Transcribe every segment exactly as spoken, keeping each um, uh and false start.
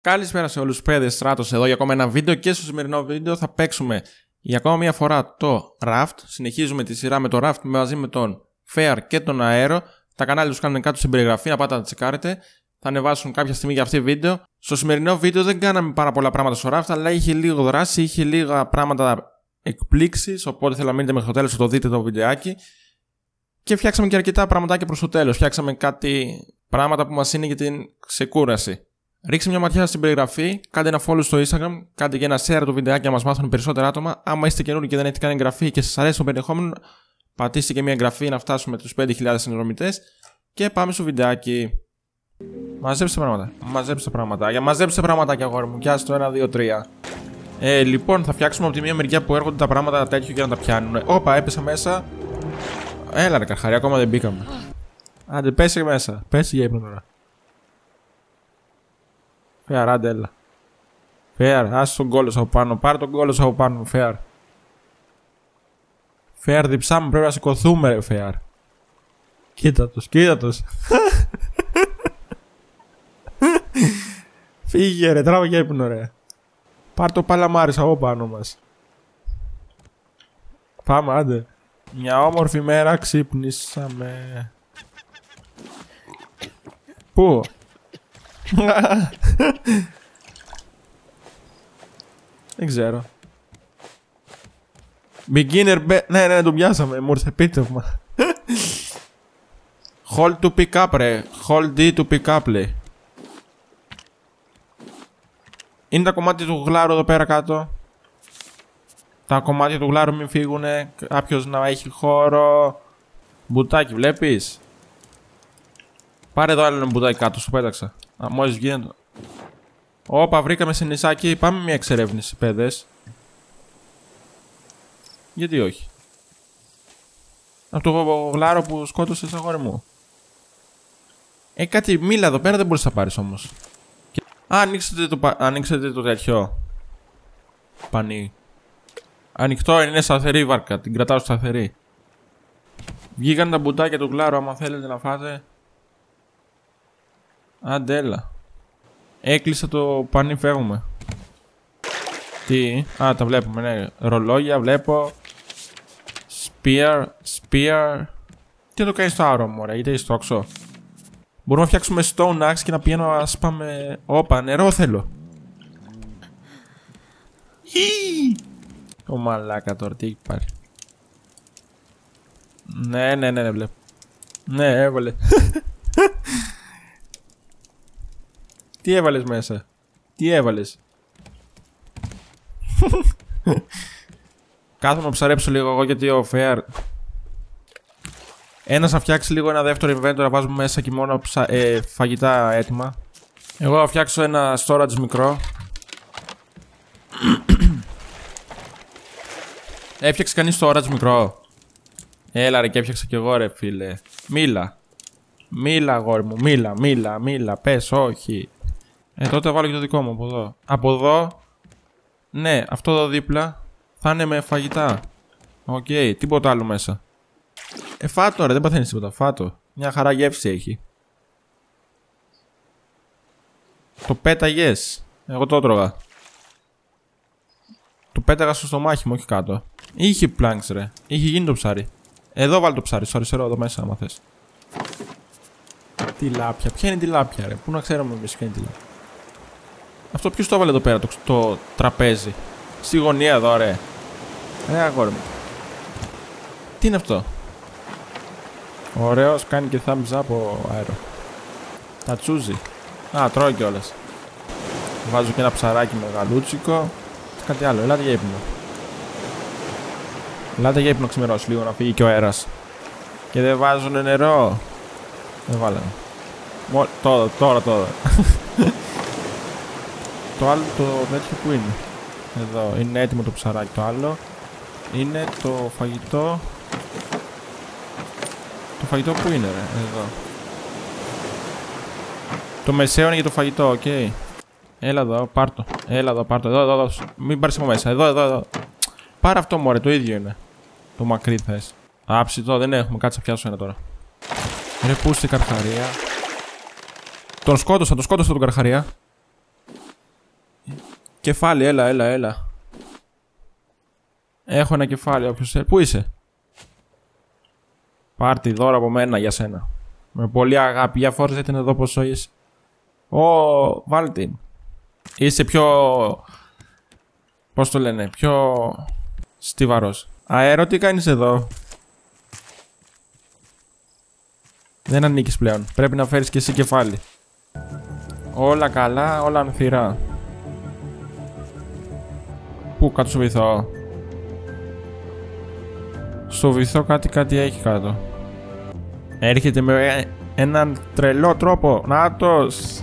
Καλησπέρα σε όλους τους παιδες, Στράτος εδώ για ακόμα ένα βίντεο και στο σημερινό βίντεο θα παίξουμε για ακόμα μια φορά το Raft. Συνεχίζουμε τη σειρά με το Raft μαζί με τον Fair και τον Aero. Τα κανάλια τους κάνουν κάτω στην περιγραφή, να πάτε να τα τσεκάρετε. Θα ανεβάσουν κάποια στιγμή για αυτή βίντεο. Στο σημερινό βίντεο δεν κάναμε πάρα πολλά πράγματα στο Raft, αλλά είχε λίγο δράση, είχε λίγα πράγματα εκπλήξεις. Οπότε θέλω να μείνετε μέχρι το τέλος, θα το δείτε το βιντεάκι. Και φτιάξαμε και αρκετά πραγματάκια προς το τέλος. Φτιάξαμε κάτι πράγματα που μας είναι για την ξεκούραση. Ρίξτε μια ματιά στην περιγραφή, κάντε ένα follow στο Instagram, κάντε και ένα share το βιντεάκι να μας μάθουν περισσότερα άτομα. Άμα είστε καινούργοι και δεν έχετε κάνει εγγραφή και σας αρέσει το περιεχόμενο, πατήστε και μια εγγραφή να φτάσουμε τους πέντε χιλιάδες συνδρομητές. Και πάμε στο βιντεάκι. Μαζέψτε πράγματα. Μαζέψτε πραγματάκια. Μαζέψτε πραγματάκια, αγόρι μου. Κι το ένα, δύο, τρία. Ε, λοιπόν, θα φτιάξουμε από τη μία μεριά που έρχονται τα πράγματα τέτοιο για να τα πιάνουν. Όπα, έπεσα μέσα. Έλα, ρε καρχαρία, ακόμα δεν μπήκαμε. Άντε, πέσει μέσα. Πέσει για ύπνο τώρα. Φέαρ, άντε, έλα. Φέαρ, άσε τον κόλλος από πάνω. Πάρε τον κόλλος από πάνω, Φέαρ. Φέαρ, διψάμε, πρέπει να σηκωθούμε, ρε Φέαρ. Κοίτα τους, κοίτα τους. Φύγε, ρε, τράβα για ύπνο, ρε. Πάρ' το παλαμάρις από πάνω μας. Πάμε, άντε. Μια όμορφη μέρα ξύπνησαμε. Πού? Δεν ξέρω. Beginner be... Ναι, ναι, τον πιάσαμε. Μου ήρθε επίτευγμα. Hold to pick up, ρε. Hold D to pick up, λέει. Είναι τα κομμάτια του γλάρου εδώ πέρα κάτω. Τα κομμάτια του γλάρου μην φύγουνε. Κάποιος να έχει χώρο. Μπουτάκι, βλέπεις. Πάρε εδώ άλλο ένα μπουτάκι κάτω, στο πέταξα. Α, μόλις γίνεται. Όπα, βρήκαμε σε νησάκι. Πάμε μια εξερεύνηση, παιδες. Γιατί όχι. Από το γλάρο που σκότωσες, αγόρι μου. Ε, κάτι μίλα εδώ πέρα δεν μπορείς να πάρεις όμως. Και... Α, ανοίξετε το, ανοίξετε το τέτοιο. Πανί. Ανοιχτό είναι, σταθερή η βάρκα. Την κρατάω σταθερή. Βγήκαν τα μπουτάκια του γλάρου, άμα θέλετε να φάτε. Άντε, έλα. Έκλεισα το πανί, φεύγουμε. Τι, α, τα βλέπουμε, ναι. Ρολόγια, βλέπω. Spear, spear. Τι το κάνει στο άρωμα, μωρέ, είτε στο όξο. Μπορούμε να φτιάξουμε stone axe και να πηγαίνουμε να σπάμε. Όπα, νερό θέλω. Ω μαλάκα τώρα, τι έχει πάρει. Ναι, ναι, ναι, ναι, βλέπω. Ναι, έβαλε. Τι έβαλες μέσα. Τι έβαλες. Κάθομαι να ψαρέψω λίγο εγώ γιατί ο Fair. Ένας να φτιάξει λίγο ένα δεύτερο inventory να βάζουμε μέσα και μόνο ψα... ε, φαγητά έτοιμα. Εγώ θα φτιάξω ένα storage μικρό. Έφτιαξε κανείς storage μικρό. Έλα ρε, και έφτιαξα κι εγώ, ρε φίλε. Μίλα. Μίλα, αγόρι μου, μίλα, μίλα, μίλα. Πες όχι. Ε, τότε βάλω και το δικό μου από εδώ. Από εδώ. Ναι, αυτό εδώ δίπλα θα είναι με φαγητά. Οκ, okay, τίποτα άλλο μέσα. Ε, φάτο ρε, δεν παθαίνεις τίποτα, φάτο. Μια χαρά γεύση έχει. Το πέταγες. Εγώ το έτρωγα. Το πέταγα στο στομάχι μου, όχι κάτω. Είχε planks ρε, είχε γίνει το ψάρι. Εδώ βάλει το ψάρι, στο αριστερό εδώ μέσα άμα θες. Τιλάπια, ποια είναι τιλάπια ρε, πού να ξέρουμε εμείς ποια είναι τιλάπια. Αυτό ποιος το έβαλε εδώ πέρα το, το τραπέζι. Στη γωνία εδώ ρε. Ρε αγόρι μου. Τι είναι αυτό. Ωραίος, κάνει και thumbs up ο αέρο. Τα τσούζει. Α, τρώει κιόλας. Βάζω και ένα ψαράκι μεγαλούτσικο. Κάτι άλλο, ελάτε για ύπνο. Ελάτε για ύπνο ξημερώσει λίγο να φύγει και ο αέρας. Και δεν βάζουνε νερό. Δεν βάλανε. Μο... Τώρα, τώρα, τώρα. Το άλλο το τέτοιο που είναι. Εδώ, είναι έτοιμο το ψαράκι. Το άλλο είναι το φαγητό. Το φαγητό που είναι ρε, εδώ. Το μεσαίο είναι για το φαγητό, οκ. Okay. Έλα εδώ, πάρ' το. Έλα εδώ, πάρ' το. Εδώ, εδώ, εδώ. Μην πάρεις από μέσα. Εδώ, εδώ, εδώ. Πάρε αυτό μωρέ, το ίδιο είναι. Το μακρύ θες. Α, ψητό, δεν έχουμε. Κάτσε να πιάσω ένα τώρα. Ρε, πού είστε καρχαρία. Τον σκότωσα, τον σκότωσα τον καρχαρία. Κεφάλι, έλα, έλα, έλα. Έχω ένα κεφάλι, όποιος θέλει. Πού είσαι? Πάρτι δώρο από μένα για σένα. Με πολύ αγάπη. Για φόρεσε την εδώ πόσο είσαι. Ω, βάλ' την. Είσαι πιο... Πώς το λένε, πιο... στιβαρός. Αέρο, τι κάνεις εδώ? Δεν ανήκεις πλέον. Πρέπει να φέρεις και εσύ κεφάλι. Όλα καλά, όλα ανθυρά. Πού, κάτω στο βυθό? Στο βυθό κάτι κάτι έχει κάτω. Έρχεται με έναν τρελό τρόπο. Νάτος.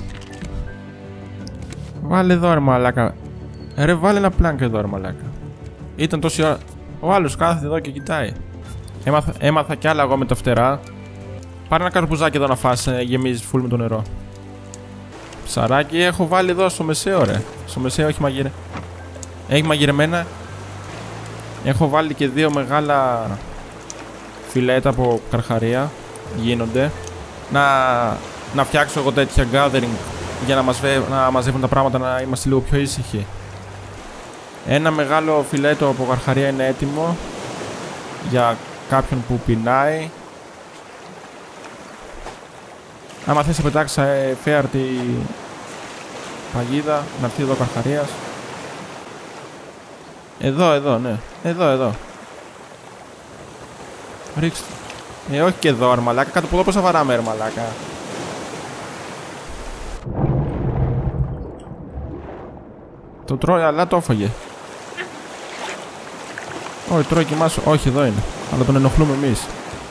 Βάλε εδώ ρε μαλάκα. Ρε βάλε ένα πλάνκ εδώ ρε μαλάκα. Ήταν τόση ώρα. Ο άλλος κάθεται εδώ και κοιτάει. Έμαθα, έμαθα κι άλλα εγώ με τα φτερά. Πάρε ένα καρπουζάκι εδώ να φας, ε, γεμίζεις φουλ με το νερό. Ψαράκι έχω βάλει εδώ στο μεσαίο ρε. Στο μεσαίο έχει μαγειρε... Έχει μαγειρεμένα. Έχω βάλει και δύο μεγάλα φιλέτα από καρχαρία. Γίνονται. Να, να φτιάξω εγώ τέτοια gathering για να, μαζε... να μαζεύουν τα πράγματα, να είμαστε λίγο πιο ήσυχοι. Ένα μεγάλο φιλέτο από καρχαρία είναι έτοιμο για κάποιον που πεινάει. Άμα θες να πετάξεις φέαρτη παγίδα, να έρθει εδώ καρχαρίας. Εδώ, εδώ, ναι. Εδώ, εδώ. Ρίξτε. Ε, όχι και εδώ, αρμαλάκα. Κάτω από εδώ πόσα βαράμε, αρμαλάκα. Το τρώει, αλλά το έφαγε. Όχι, τρώει και εμάς. Όχι, εδώ είναι. Αλλά τον ενοχλούμε εμείς.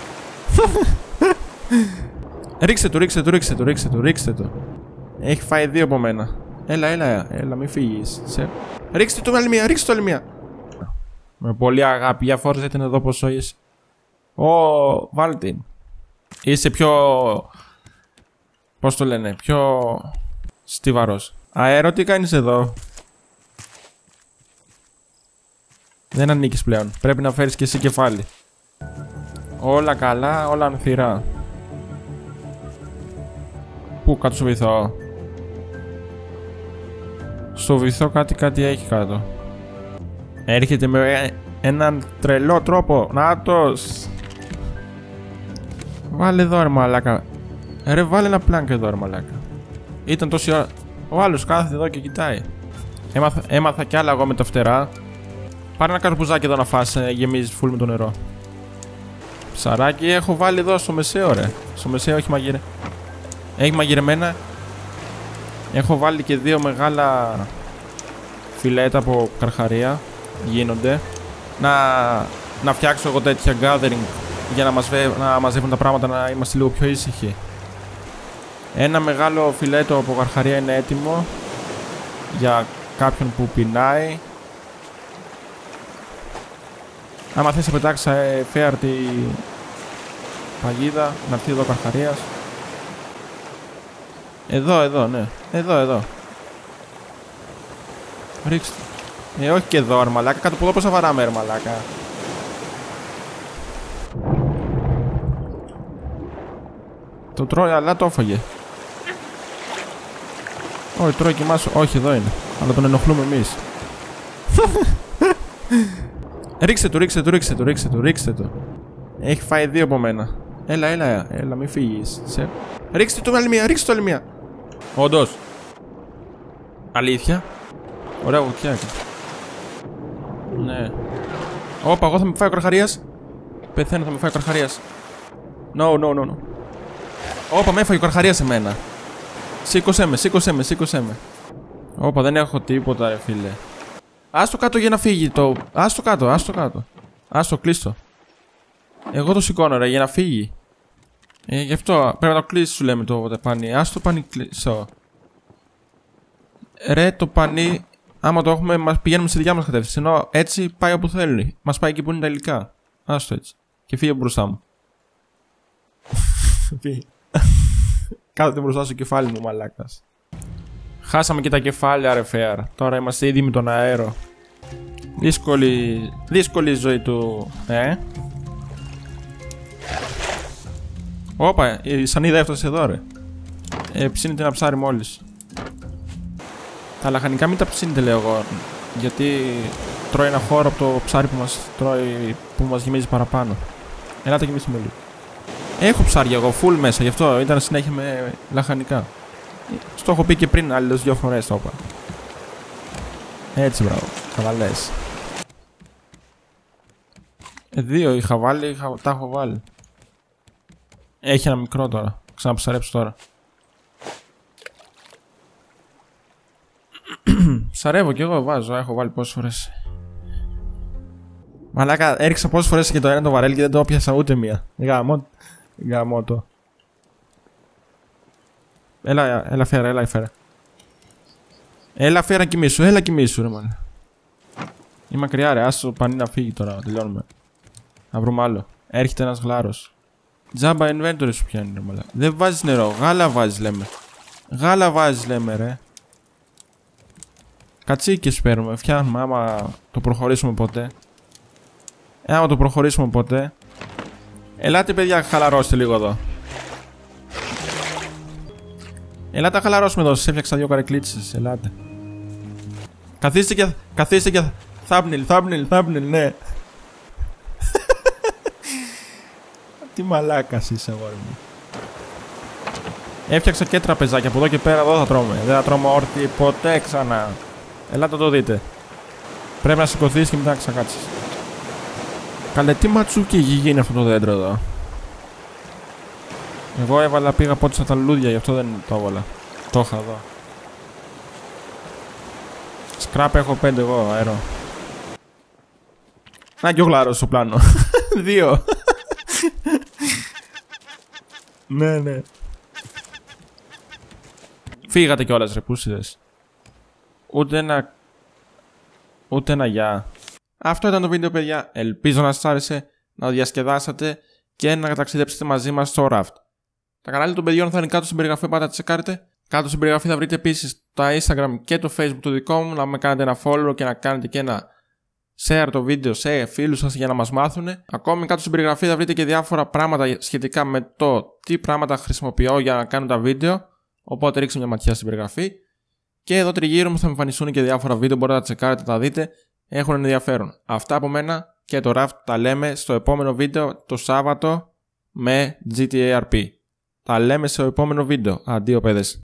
Ρίξτε το, ρίξτε το, ρίξτε το, ρίξτε το, ρίξτε το. Έχει φάει δύο από μένα. Έλα, έλα, έλα, μην φύγεις. Σε... Ρίξτε το άλλη μία, ρίξτε το άλλη μία. Με πολύ αγάπη, για φόρεσε την εδώ πόσο είσαι. Ω, βάλ' την. Είσαι πιο... Πώς το λένε, πιο... στιβαρός. Αέρο, τι κάνεις εδώ? Δεν ανήκεις πλέον. Πρέπει να φέρεις και εσύ κεφάλι. Όλα καλά, όλα ανθυρά. Πού, κάτω στο βυθό? Στο βυθό κάτι κάτι έχει κάτω. Έρχεται με έναν τρελό τρόπο. Νάτος. Βάλε εδώ ρε μαλάκα. Ρε βάλε ένα πλάνκ εδώ ρε μαλάκα. Ήταν τόση ώρα. Ο άλλος κάθεται εδώ και κοιτάει. Έμαθα, έμαθα κι άλλα εγώ με τα φτερά. Πάρε ένα καρπουζάκι εδώ να φας, ε, γεμίζεις φουλ με το νερό. Ψαράκι έχω βάλει εδώ στο μεσαίο ρε. Στο μεσαίο έχει μαγειρε... Έχει μαγειρεμένα. Έχω βάλει και δύο μεγάλα φιλέτα από καρχαρία. Γίνονται. Να, να φτιάξω εγώ τέτοια gathering για να, μαζε... να μαζεύουν τα πράγματα, να είμαστε λίγο πιο ήσυχοι. Ένα μεγάλο φιλέτο από καρχαρία είναι έτοιμο για κάποιον που πεινάει. Άμα θες να πετάξεις φέαρτη παγίδα, να έρθει εδώ καρχαρίας. Εδώ, εδώ, ναι. Εδώ, εδώ. Ρίξτε. Ε, όχι και εδώ, αρμαλάκα. Κάτω από εδώ πόσα βαράμε, αρμαλάκα. Το τρώει, αλλά το έφαγε. Όχι, τρώει και εμάς. Όχι, εδώ είναι. Αλλά τον ενοχλούμε εμείς. Ρίξτε το, ρίξτε το, ρίξτε το, ρίξτε το, ρίξτε το. Έχει φάει δύο από μένα. Έλα, έλα, έλα, μην φύγεις. Σε... Ρίξτε το άλλη μία, ρίξτε το άλλη μία. Όντως. Αλήθεια. Ωραία βουτιάκι. Ναι. Όπα, εγώ θα με φάει ο καρχαρίας. Πεθαίνω, θα με φάει ο καρχαρίας. No, no, no, no. Όπα, με έφαγε ο καρχαρίας σε μένα. Σήκωσέ με, σήκωσέ με, σήκωσέ με. Όπα, δεν έχω τίποτα ρε φίλε. Ας το κάτω για να φύγει το... Ας το κάτω, ας το κάτω. Ας το κλείστο. Εγώ το σηκώνω ρε για να φύγει. Ε, γι' αυτό πρέπει να το κλείσεις σου λέμε το πανί. Ας το πανί κλείσω. Ρε το πανί, άμα το έχουμε, μας πηγαίνουμε στη δικιά μας κατεύθυνση. Ενώ έτσι πάει όπου θέλει. Μας πάει εκεί που είναι τα υλικά. Ας το έτσι. Και φύγε μπροστά μου. Κάθεται μπροστά στο κεφάλι μου μαλάκας. Χάσαμε και τα κεφάλια ρε φέαρ. Τώρα είμαστε ήδη με τον αέρο. Δύσκολη, δύσκολη η ζωή του. Ε. Όπα, η σανίδα έφτασε εδώ ρε. Ε, ψήνεται να ψάρει μόλις. Τα λαχανικά μην τα ψήνετε, λέω εγώ. Γιατί τρώει ένα χώρο από το ψάρι που μας τρώει, που μας γεμίζει παραπάνω. Ελάτε γεμίσουμε λίγο. Έχω ψάρια εγώ, full μέσα, γι' αυτό ήταν συνέχεια με λαχανικά. Στο έχω πει και πριν άλλες δύο φορές το είπα. Έτσι, μπράβο, χαβαλές. Ε, δύο είχα βάλει, είχα, τα έχω βάλει. Έχει ένα μικρό τώρα, ξαναψαρέψω τώρα. Ψαρεύω κι εγώ, βάζω, έχω βάλει πόσες φορές. Μαλάκα, έριξα πόσες φορές και το ένα το βαρέλι και δεν το έπιασα ούτε μία. Γαμώ, γαμώ το. Έλα, έλα φέρα, έλα φέρα. Έλα φέρα κοιμήσου, έλα κοιμήσου ρε μάλλον. Είμαι μακριά ρε, άσο πανί να φύγει τώρα, τελειώνουμε. Να βρούμε άλλο. Έρχεται ένας γλάρος. Τζάμπα inventory σου πιάνει ρε μάλλον. Δεν βάζεις νερό, γάλα βάζεις λέμε. Γάλα βάζεις λέμε ρε. Κατσίκες παίρνουμε, φτιάχνουμε άμα το προχωρήσουμε ποτέ. Ε, άμα το προχωρήσουμε ποτέ. Ελάτε παιδιά, χαλαρώστε λίγο εδώ. Ελάτε να χαλαρώσουμε εδώ, σας έφτιαξα δύο καρεκλίτσες, ελάτε. Καθίστε και, καθίστε και, thumbnail, thumbnail, thumbnail, ναι. Τι μαλάκας είσαι αγόρι μου. Έφτιαξα και τραπεζάκια, από εδώ και πέρα εδώ θα τρώμε. Δεν θα τρώμε όρθιοι ποτέ ξανά. Ελάτε το δείτε. Πρέπει να σηκωθείς και μετά να ξακάτσεις. Καλέ, τι ματσούκι γη είναι αυτό το δέντρο εδώ. Εγώ έβαλα, πήγα πότε στα τα λουλούδια, γι' αυτό δεν το έβαλα. Το είχα εδώ. Σκράπ έχω πέντε εγώ, αέρο. Να και ο γλάρος στο πλάνο. Δύο. Ναι, ναι. Φύγατε κιόλας ρε πούσιδες. Ούτε ένα... Ούτε ένα γεια. Αυτό ήταν το βίντεο παιδιά. Ελπίζω να σας άρεσε, να διασκεδάσατε και να ταξιδέψετε μαζί μας στο Raft. Τα κανάλια των παιδιών θα είναι κάτω στην περιγραφή, πάτε να τσεκάρετε. Κάτω στην περιγραφή θα βρείτε επίσης το Instagram και το Facebook το δικό μου, να με κάνετε ένα follow και να κάνετε και ένα share το βίντεο σε φίλους σας για να μας μάθουν. Ακόμη κάτω στην περιγραφή θα βρείτε και διάφορα πράγματα σχετικά με το τι πράγματα χρησιμοποιώ για να κάνω τα βίντεο. Οπότε ρίξτε μια ματιά στην περιγραφή. Και εδώ τριγύρω μου θα εμφανιστούν και διάφορα βίντεο, μπορείτε να τα τσεκάρετε, τα δείτε. Έχουν ενδιαφέρον. Αυτά από μένα και το Raft τα λέμε στο επόμενο βίντεο το Σάββατο με τζι τι έι αρ πι. Τα λέμε στο επόμενο βίντεο. Αντίο παιδες.